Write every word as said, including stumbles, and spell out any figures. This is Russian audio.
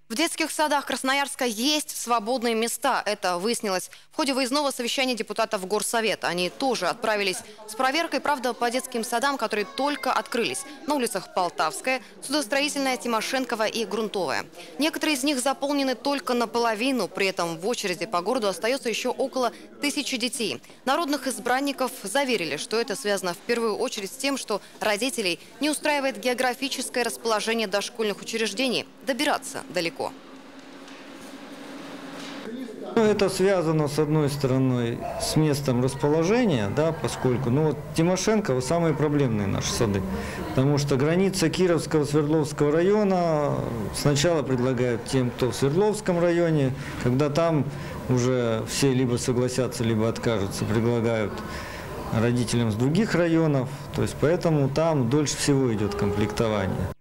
В детских садах Красноярска есть свободные места. Это выяснилось в ходе выездного совещания депутатов Горсовета. Они тоже отправились с проверкой, правда, по детским садам, которые только открылись. На улицах Полтавская, Судостроительная, Тимошенкова и Грунтовая. Некоторые из них заполнены только наполовину. При этом в очереди по городу остается еще около тысячи детей. Народных избранников заверили, что это связано в первую очередь с тем, что родителей не устраивает географическое расположение дошкольных учреждений. Добираться далеко. Ну, это связано, с одной стороны, с местом расположения, да, поскольку, ну вот Тимошенкова самые проблемные наши сады, потому что граница Кировского, Свердловского района сначала предлагают тем, кто в Свердловском районе, когда там уже все либо согласятся, либо откажутся, предлагают родителям с других районов, то есть поэтому там дольше всего идет комплектование.